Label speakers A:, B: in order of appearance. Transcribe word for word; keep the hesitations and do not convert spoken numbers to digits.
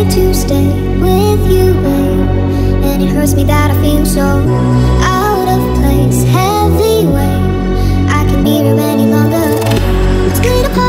A: to stay with you, babe. And it hurts me that I feel so out of place. Heavy weight, I can't be here any longer. Let's split apart.